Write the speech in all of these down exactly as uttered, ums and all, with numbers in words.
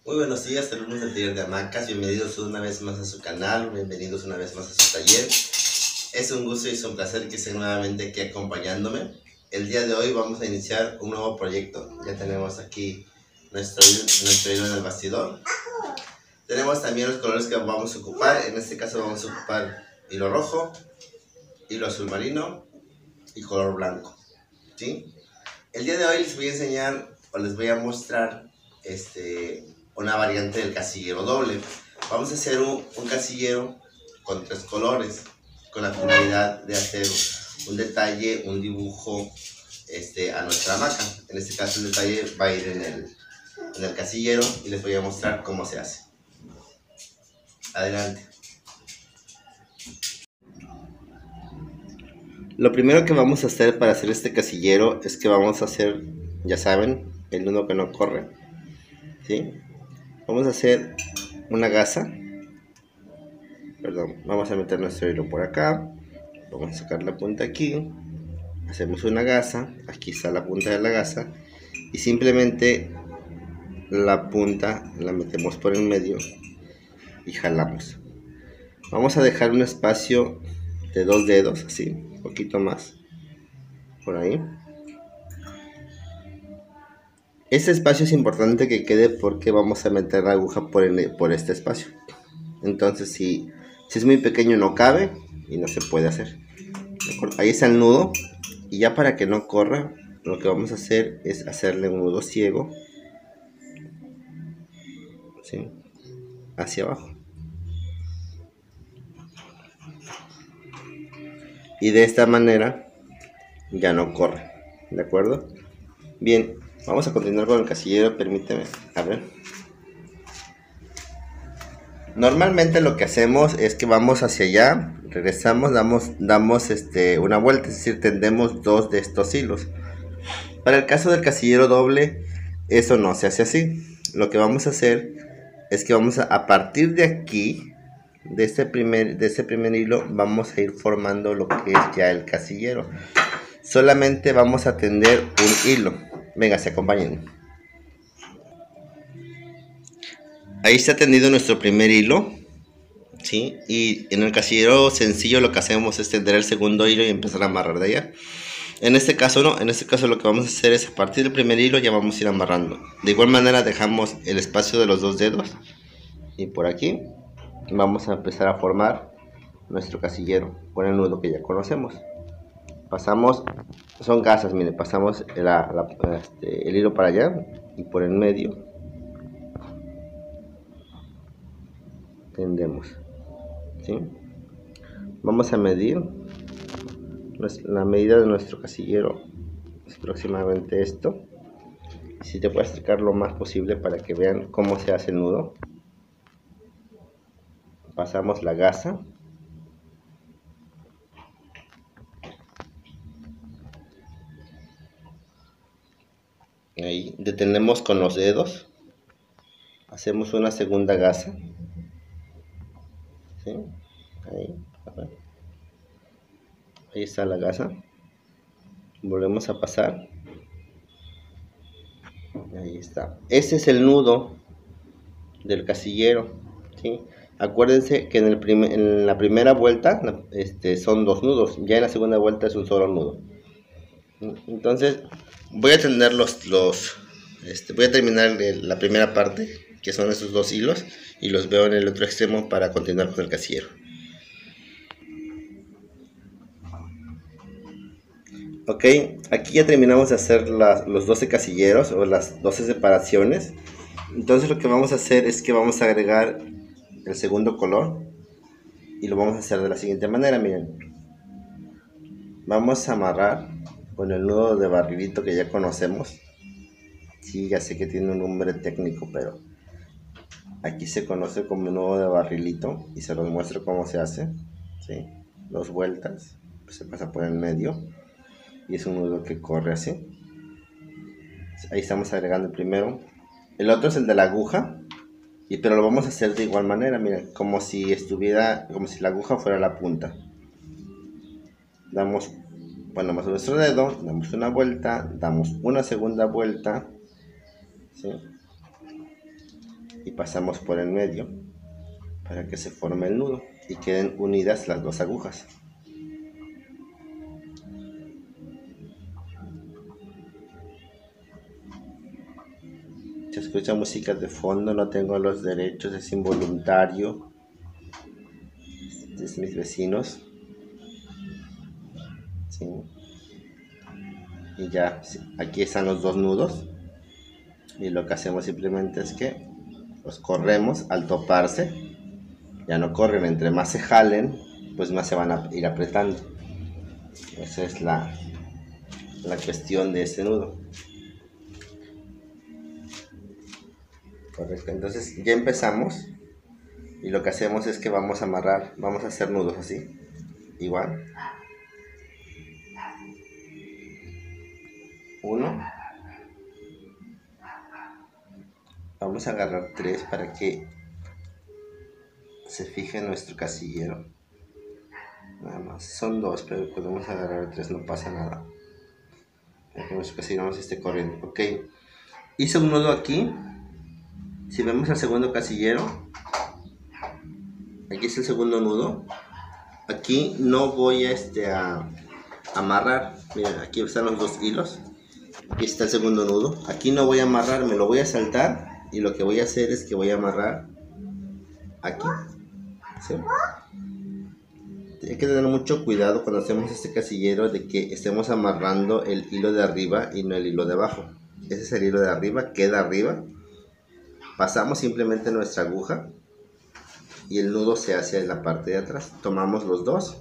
Muy buenos días, alumnos del taller de hamacas, bienvenidos una vez más a su canal, bienvenidos una vez más a su taller. Es un gusto y es un placer que estén nuevamente aquí acompañándome. El día de hoy vamos a iniciar un nuevo proyecto. Ya tenemos aquí nuestro, nuestro hilo en el bastidor. Tenemos también los colores que vamos a ocupar. En este caso vamos a ocupar hilo rojo, hilo azul marino y color blanco, ¿sí? El día de hoy les voy a enseñar o les voy a mostrar este, una variante del casillero doble. Vamos a hacer un, un casillero con tres colores, con la finalidad de hacer un detalle, un dibujo este, a nuestra hamaca. En este caso el detalle va a ir en el, en el casillero y les voy a mostrar cómo se hace. Adelante. Lo primero que vamos a hacer para hacer este casillero es que vamos a hacer, ya saben, el nudo que no corre, ¿sí? Vamos a hacer una gasa, perdón, vamos a meter nuestro hilo por acá, vamos a sacar la punta aquí, hacemos una gasa, aquí está la punta de la gasa, y simplemente la punta la metemos por el medio y jalamos. Vamos a dejar un espacio de dos dedos, así, un poquito más, por ahí. Este espacio es importante que quede porque vamos a meter la aguja por, el, por este espacio. Entonces si, si es muy pequeño no cabe y no se puede hacer. Ahí está el nudo. Y ya para que no corra, lo que vamos a hacer es hacerle un nudo ciego, ¿sí?, hacia abajo. Y de esta manera ya no corre. ¿De acuerdo? Bien, vamos a continuar con el casillero. Permíteme, a ver. Normalmente lo que hacemos es que vamos hacia allá, regresamos, damos, damos este, una vuelta, es decir, tendemos dos de estos hilos. Para el caso del casillero doble, eso no se hace así. Lo que vamos a hacer es que vamos a, a partir de aquí, de este, primer, de este primer hilo, vamos a ir formando lo que es ya el casillero. Solamente vamos a tender un hilo. Venga, se acompañen. Ahí está tendido nuestro primer hilo, ¿sí? Y en el casillero sencillo lo que hacemos es tender el segundo hilo y empezar a amarrar de allá. En este caso no, en este caso lo que vamos a hacer es a partir del primer hilo ya vamos a ir amarrando. De igual manera dejamos el espacio de los dos dedos y por aquí vamos a empezar a formar nuestro casillero con el nudo que ya conocemos. Pasamos, son gasas, miren, pasamos la, la, este, el hilo para allá y por el medio tendemos, ¿sí? Vamos a medir la medida de nuestro casillero, es aproximadamente esto. Si te puedo acercar lo más posible para que vean cómo se hace el nudo. Pasamos la gasa, ahí detenemos con los dedos, hacemos una segunda gasa, ¿sí? Ahí, a ver. Ahí está la gasa, volvemos a pasar, ahí está. Ese es el nudo del casillero, ¿sí? Acuérdense que en, el primer, en la primera vuelta este, son dos nudos, ya en la segunda vuelta es un solo nudo. Entonces voy a tender los, los este, voy a terminar la primera parte, que son esos dos hilos, y los veo en el otro extremo para continuar con el casillero. Ok, aquí ya terminamos de hacer la, los doce casilleros o las doce separaciones. Entonces lo que vamos a hacer es que vamos a agregar el segundo color y lo vamos a hacer de la siguiente manera, miren. Vamos a amarrar con el nudo de barrilito que ya conocemos. Sí, ya sé que tiene un nombre técnico, pero aquí se conoce como nudo de barrilito y se los muestro cómo se hace, ¿sí? Dos vueltas, pues se pasa por el medio y es un nudo que corre así. Ahí estamos agregando el primero. El otro es el de la aguja, y pero lo vamos a hacer de igual manera, miren, como si estuviera, como si la aguja fuera la punta. Damos, ponemos nuestro dedo, damos una vuelta, damos una segunda vuelta, ¿sí? y pasamos por el medio para que se forme el nudo y queden unidas las dos agujas. Se escucha música de fondo, no tengo los derechos, es involuntario. Este es mis vecinos. Sí. Y ya, aquí están los dos nudos. Y lo que hacemos simplemente es que los corremos al toparse. Ya no corren, entre más se jalen, pues más se van a ir apretando. Esa es la, la cuestión de este nudo. Correcto, entonces ya empezamos. Y lo que hacemos es que vamos a amarrar, vamos a hacer nudos así. Igual. Uno. Vamos a agarrar tres para que se fije nuestro casillero. Nada más, son dos, pero podemos agarrar tres, no pasa nada. Para que nuestro casillero no se esté corriendo. Ok, hice un nudo aquí. Si vemos el segundo casillero, aquí es el segundo nudo. Aquí no voy a, este, a amarrar. Miren, aquí están los dos hilos. Aquí está el segundo nudo. Aquí no voy a amarrar, me lo voy a saltar. Y lo que voy a hacer es que voy a amarrar aquí. ¿Sí? Hay que tener mucho cuidado cuando hacemos este casillero de que estemos amarrando el hilo de arriba y no el hilo de abajo. Ese es el hilo de arriba, queda arriba. Pasamos simplemente nuestra aguja y el nudo se hace en la parte de atrás. Tomamos los dos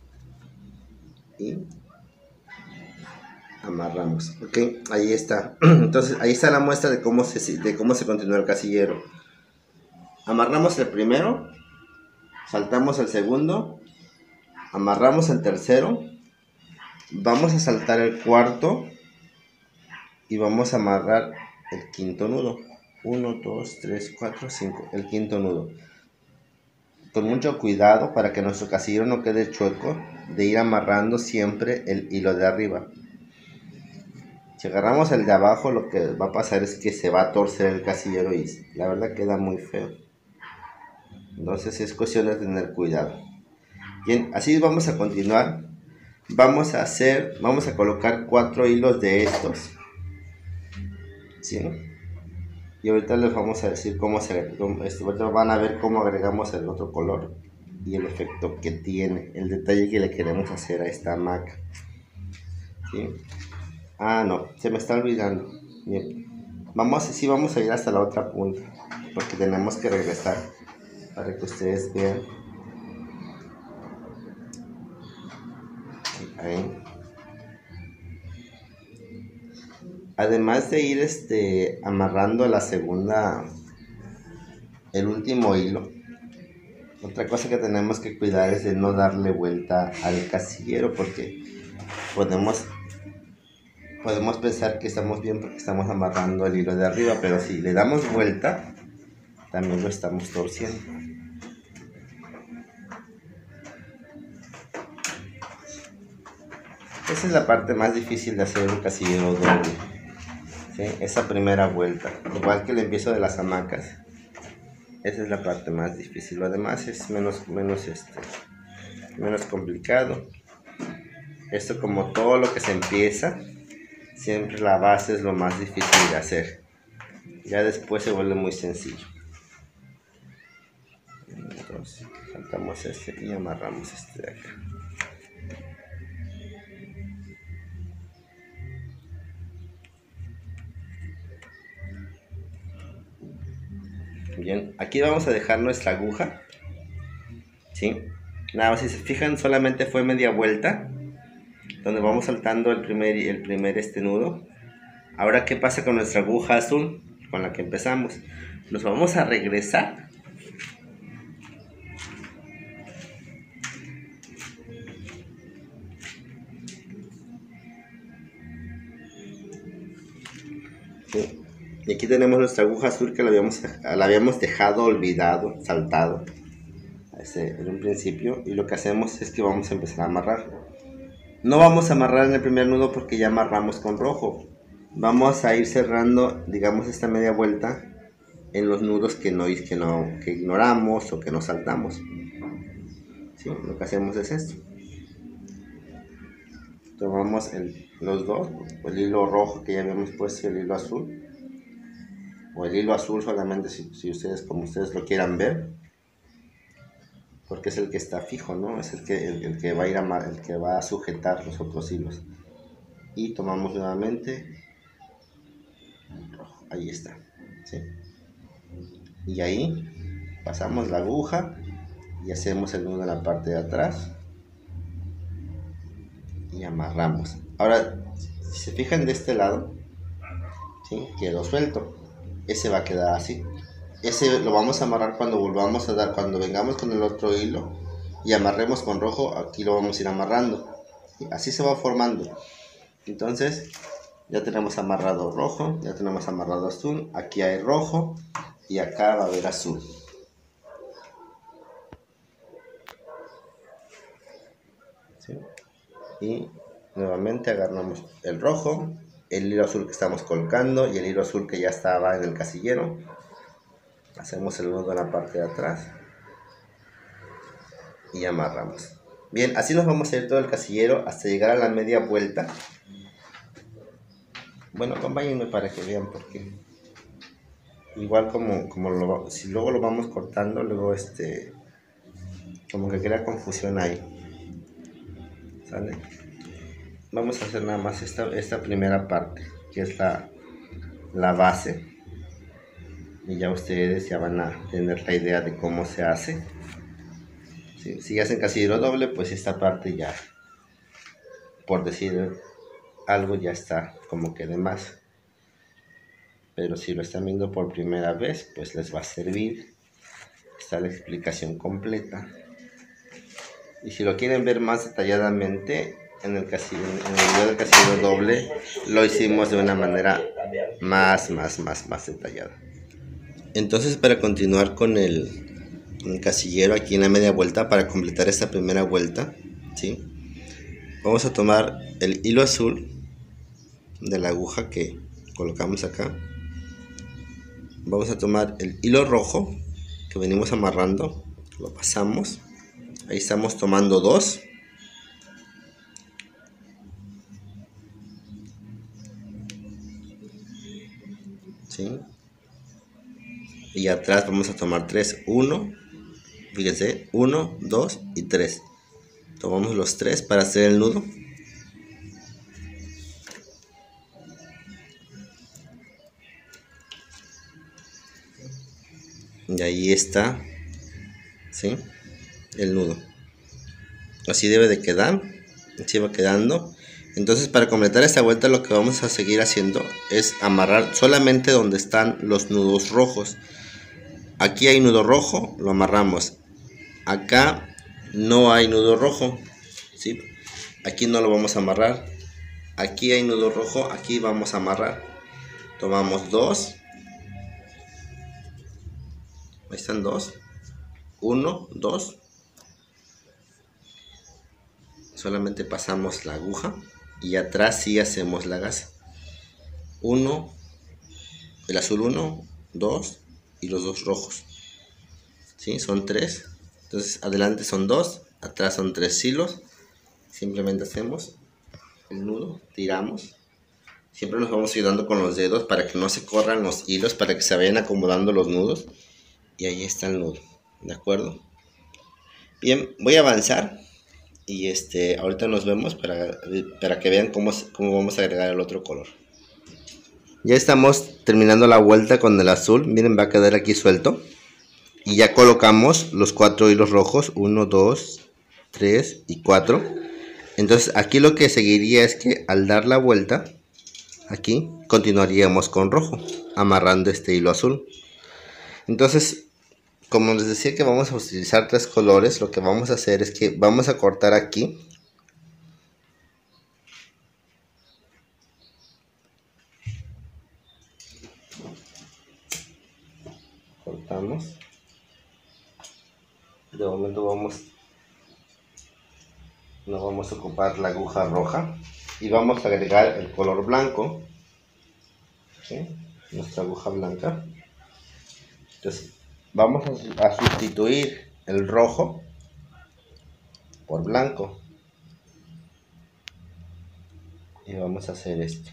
y amarramos. Ok, ahí está. Entonces ahí está la muestra de cómo se, de cómo se continúa el casillero. Amarramos el primero, saltamos el segundo, amarramos el tercero, vamos a saltar el cuarto y vamos a amarrar el quinto nudo. uno, dos, tres, cuatro, cinco, el quinto nudo. Con mucho cuidado para que nuestro casillero no quede chueco, de ir amarrando siempre el hilo de arriba. Si agarramos el de abajo, lo que va a pasar es que se va a torcer el casillero y la verdad queda muy feo. Entonces es cuestión de tener cuidado. Bien, así vamos a continuar. Vamos a hacer, vamos a colocar cuatro hilos de estos. ¿Sí? Y ahorita les vamos a decir cómo se, cómo, ahorita van a ver cómo agregamos el otro color y el efecto que tiene, el detalle que le queremos hacer a esta hamaca. ¿Sí? Ah, no, se me está olvidando. Bien, vamos, sí, vamos a ir hasta la otra punta, porque tenemos que regresar para que ustedes vean. Ahí. Además de ir este, amarrando la segunda, el último hilo, otra cosa que tenemos que cuidar es de no darle vuelta al casillero, porque podemos, podemos pensar que estamos bien porque estamos amarrando el hilo de arriba, pero si le damos vuelta, también lo estamos torciendo. Esa es la parte más difícil de hacer un casillero doble. ¿Sí? Esa primera vuelta, igual que el empiezo de las hamacas, esa es la parte más difícil. Lo demás es menos, menos, este, menos complicado. Esto, como todo lo que se empieza, siempre la base es lo más difícil de hacer. Ya después se vuelve muy sencillo. Entonces saltamos este y amarramos este de acá. Bien, aquí vamos a dejar nuestra aguja. ¿Sí? Nada más, si se fijan, solamente fue media vuelta, donde vamos saltando el primer, el primer este nudo. Ahora, ¿qué pasa con nuestra aguja azul con la que empezamos? Nos vamos a regresar. ¿Sí? Y aquí tenemos nuestra aguja azul que la habíamos, la habíamos dejado olvidado, saltado ese, en un principio. Y lo que hacemos es que vamos a empezar a amarrar. No vamos a amarrar en el primer nudo porque ya amarramos con rojo. Vamos a ir cerrando, digamos, esta media vuelta en los nudos que no, que no que ignoramos o que nos saltamos. ¿Sí? Lo que hacemos es esto. Tomamos el, los dos, el hilo rojo que ya habíamos puesto y el hilo azul, o el hilo azul solamente si, si ustedes, como ustedes lo quieran ver, porque es el que está fijo, ¿no? Es el que, el, el que va a ir a, el que va a sujetar los otros hilos. Y tomamos nuevamente rojo, ahí está, ¿sí? Y ahí pasamos la aguja y hacemos el nudo en la parte de atrás y amarramos. Ahora, si se fijan de este lado, ¿sí? Quedó suelto, ese va a quedar así. Ese lo vamos a amarrar cuando volvamos a dar, cuando vengamos con el otro hilo y amarremos con rojo, aquí lo vamos a ir amarrando, ¿sí? Así se va formando. Entonces ya tenemos amarrado rojo, ya tenemos amarrado azul, aquí hay rojo y acá va a haber azul. ¿Sí? Y nuevamente agarramos el rojo, el hilo azul que estamos colocando y el hilo azul que ya estaba en el casillero. Hacemos el nudo en la parte de atrás y amarramos. Bien, así nos vamos a ir todo el casillero hasta llegar a la media vuelta. Bueno, acompáñenme para que vean, porque igual como, como lo, si luego lo vamos cortando, luego este como que crea confusión ahí. ¿Sale? Vamos a hacer nada más esta, esta primera parte, que es la, la base. Y ya ustedes ya van a tener la idea de cómo se hace. Si, si hacen casillero doble, pues esta parte ya, por decir algo, ya está como que de más. Pero si lo están viendo por primera vez, pues les va a servir. Está la explicación completa. Y si lo quieren ver más detalladamente, en el, casillero, en el video del casillero doble, lo hicimos de una manera más, más, más, más detallada. Entonces, para continuar con el, con el casillero aquí en la media vuelta, para completar esta primera vuelta, ¿sí? Vamos a tomar el hilo azul de la aguja que colocamos acá. Vamos a tomar el hilo rojo que venimos amarrando, lo pasamos. Ahí estamos tomando dos. ¿Sí? Y atrás vamos a tomar tres, uno, fíjense, uno, dos y tres. Tomamos los tres para hacer el nudo. Y ahí está, ¿sí? El nudo. Así debe de quedar, así va quedando. Entonces, para completar esta vuelta, lo que vamos a seguir haciendo es amarrar solamente donde están los nudos rojos. Aquí hay nudo rojo, lo amarramos. Acá no hay nudo rojo, ¿sí? Aquí no lo vamos a amarrar. Aquí hay nudo rojo, aquí vamos a amarrar. Tomamos dos. Ahí están dos. Uno, dos. Solamente pasamos la aguja y atrás sí hacemos la gasa. Uno, el azul uno, dos y los dos rojos. ¿Sí? Son tres. Entonces adelante son dos, atrás son tres hilos. Simplemente hacemos el nudo, tiramos. Siempre nos vamos ayudando con los dedos para que no se corran los hilos, para que se vayan acomodando los nudos. Y ahí está el nudo, ¿de acuerdo? Bien, voy a avanzar. Y este, ahorita nos vemos para, para que vean cómo, cómo vamos a agregar el otro color. Ya estamos terminando la vuelta con el azul. Miren, va a quedar aquí suelto. Y ya colocamos los cuatro hilos rojos. uno, dos, tres y cuatro. Entonces aquí lo que seguiría es que al dar la vuelta, aquí continuaríamos con rojo, amarrando este hilo azul. Entonces, como les decía que vamos a utilizar tres colores, lo que vamos a hacer es que vamos a cortar aquí. Cortamos. De momento vamos, no vamos a ocupar la aguja roja y vamos a agregar el color blanco, ¿sí? Nuestra aguja blanca. Entonces vamos a, a sustituir el rojo por blanco. Y vamos a hacer esto.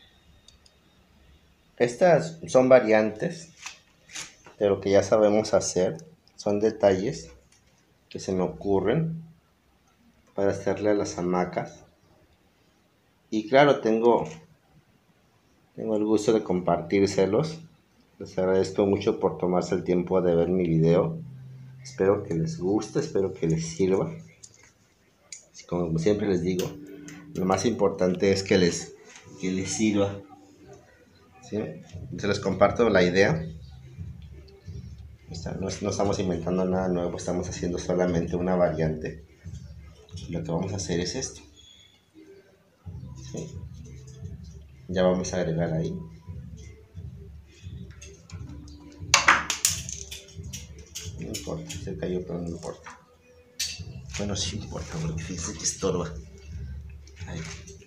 Estas son variantes de lo que ya sabemos hacer. Son detalles que se me ocurren para hacerle a las hamacas. Y claro, tengo, tengo el gusto de compartírselos. Les agradezco mucho por tomarse el tiempo de ver mi video. Espero que les guste, espero que les sirva. Como siempre les digo, lo más importante es que les, que les sirva. ¿Sí? Se les comparto la idea. No, no estamos inventando nada nuevo, estamos haciendo solamente una variante. Lo que vamos a hacer es esto. ¿Sí? Ya vamos a agregar ahí. No importa, se cayó, pero no importa. Bueno, sí importa, porque fíjense que estorba. Ahí.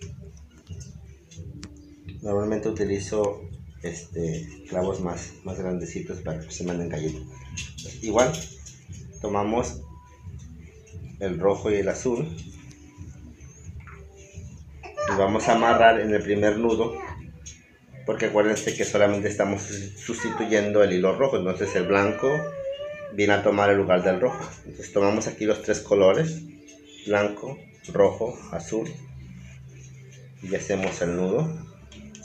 Normalmente utilizo este, clavos más, más grandecitos para que se manden cayendo. Igual, tomamos el rojo y el azul y vamos a amarrar en el primer nudo, porque acuérdense que solamente estamos sustituyendo el hilo rojo, entonces el blanco viene a tomar el lugar del rojo. Entonces tomamos aquí los tres colores, blanco, rojo, azul, y hacemos el nudo.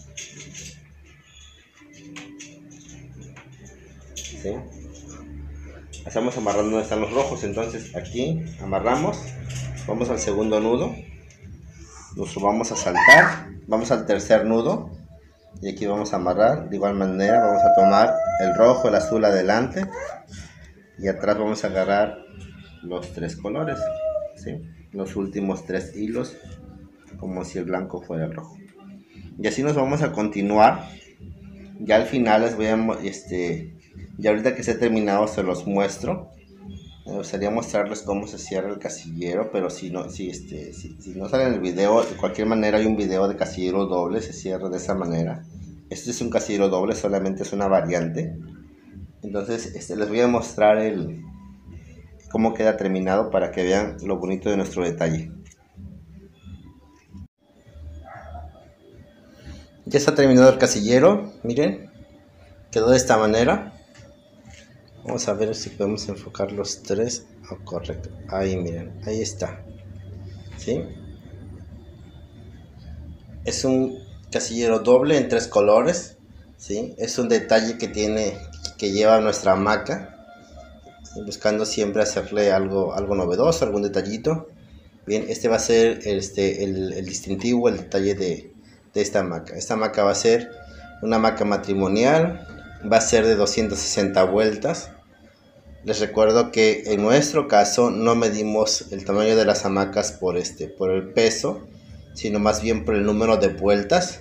¿Sí? Hacemos amarrando donde están los rojos, entonces aquí amarramos, vamos al segundo nudo, nos vamos a saltar, vamos al tercer nudo y aquí vamos a amarrar. De igual manera vamos a tomar el rojo, el azul adelante y atrás vamos a agarrar los tres colores, ¿sí? Los últimos tres hilos, como si el blanco fuera el rojo, y así nos vamos a continuar. Ya al final les voy a este ya ahorita que esté terminado se los muestro. Me gustaría mostrarles cómo se cierra el casillero, pero si no, si, este, si, si no sale en el video, de cualquier manera hay un video de casillero doble, se cierra de esa manera. Este es un casillero doble, solamente es una variante. Entonces este, les voy a mostrar el cómo queda terminado para que vean lo bonito de nuestro detalle. Ya está terminado el casillero, miren, quedó de esta manera. Vamos a ver si podemos enfocar los tres. Oh, correcto, ahí miren, ahí está. ¿Sí? Es un casillero doble en tres colores. ¿Sí? Es un detalle que tiene, que lleva nuestra hamaca, buscando siempre hacerle algo, algo novedoso, algún detallito. Bien, este va a ser este, el, el distintivo, el detalle de, de esta hamaca. Esta hamaca va a ser una hamaca matrimonial, va a ser de doscientas sesenta vueltas. Les recuerdo que en nuestro caso no medimos el tamaño de las hamacas por, este, por el peso, sino más bien por el número de vueltas,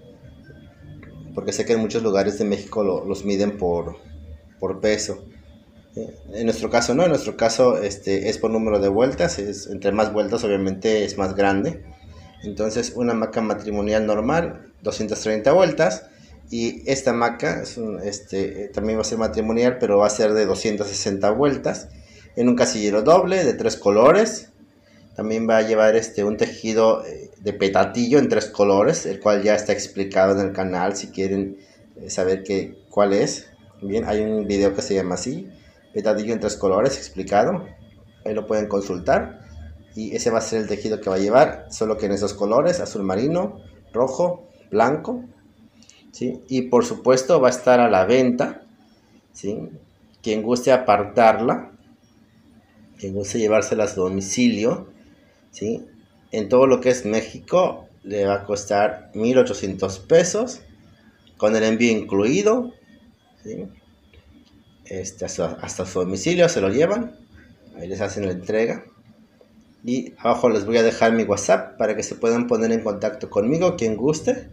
porque sé que en muchos lugares de México lo, los miden por, por peso. En nuestro caso no, en nuestro caso este, es por número de vueltas, es, entre más vueltas obviamente es más grande. Entonces una hamaca matrimonial normal, doscientas treinta vueltas. Y esta hamaca es un, este, también va a ser matrimonial, pero va a ser de doscientas sesenta vueltas, en un casillero doble de tres colores. También va a llevar este, un tejido de petatillo en tres colores, el cual ya está explicado en el canal si quieren saber qué, cuál es. Bien, hay un video que se llama así, petatillo en tres colores explicado, ahí lo pueden consultar. Y ese va a ser el tejido que va a llevar, solo que en esos colores, azul marino, rojo, blanco. ¿Sí? Y por supuesto va a estar a la venta, ¿sí? Quien guste apartarla, quien guste llevársela a su domicilio, ¿sí? En todo lo que es México le va a costar mil ochocientos pesos con el envío incluido, ¿sí? Este, hasta, hasta su domicilio se lo llevan, ahí les hacen la entrega. Y abajo les voy a dejar mi WhatsApp para que se puedan poner en contacto conmigo, quien guste.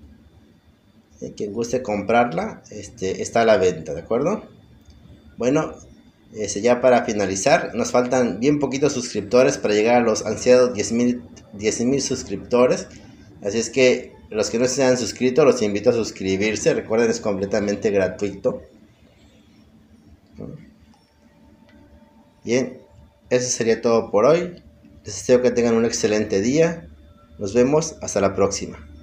Quien guste comprarla, este, está a la venta, ¿de acuerdo? Bueno, este, ya para finalizar, nos faltan bien poquitos suscriptores para llegar a los ansiados diez mil suscriptores. Así es que los que no se han suscrito, los invito a suscribirse. Recuerden, es completamente gratuito. Bien, eso sería todo por hoy. Les deseo que tengan un excelente día. Nos vemos hasta la próxima.